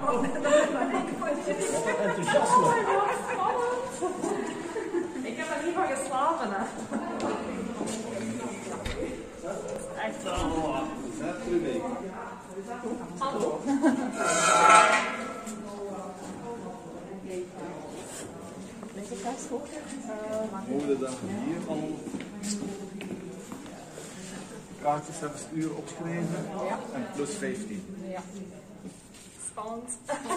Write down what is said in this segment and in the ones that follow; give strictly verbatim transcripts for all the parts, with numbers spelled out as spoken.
Enthousiasme. Ik heb er niet van geslapen, hè. Echt wel. Hallo. Is het best goed? Mogen we dan hier al kaartjes hebben uur opgeschreven? Ja. En plus vijftien. Ja. Spannend.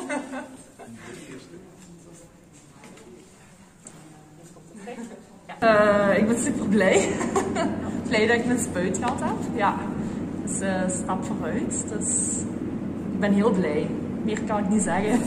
Uh, ik ben super blij. Blij dat ik mijn spuit gehad heb. Ja, dat is een stap vooruit. Dus ik ben heel blij. Meer kan ik niet zeggen.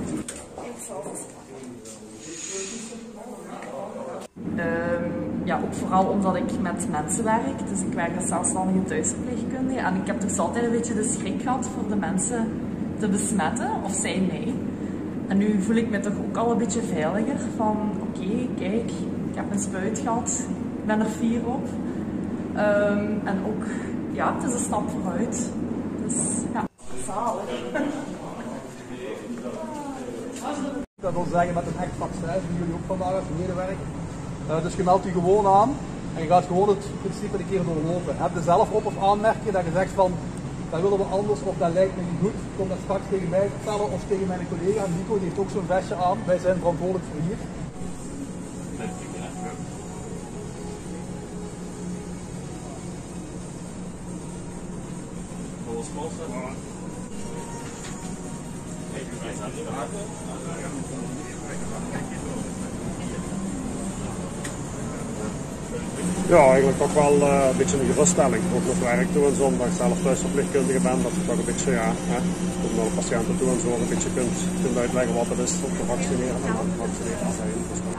Um, ja, ook vooral omdat ik met mensen werk. Dus ik werk als zelfstandige thuisverpleegkundige. En ik heb dus altijd een beetje de schrik gehad voor de mensen te besmetten, of zij mij. En nu voel ik me toch ook al een beetje veiliger. Van oké, okay, kijk, ik heb een spuit gehad. Ik ben er fier op. Um, en ook, ja, het is een stap vooruit. Dus ja, zalig. Dat wil zeggen met een echt vaccin, die jullie ook vandaag als medewerker. Uh, dus je meldt je gewoon aan en je gaat gewoon het principe een keer doorlopen. Heb je zelf op of aanmerken dat je zegt van dat willen we anders of dat lijkt me niet goed, kom dat straks tegen mij vertellen of tegen mijn collega. Nico die heeft ook zo'n vestje aan, wij zijn verantwoordelijk voor hier. Ja, eigenlijk toch wel uh, een beetje een geruststelling. Ook nog werk toe en zo, omdat ik zelf thuisverpleegkundige ben, dat je toch een beetje, ja, hè, ook naar de patiënten toe en zo een beetje kunt, kunt uitleggen wat het is om te vaccineren en dan vaccineren zijn. Dus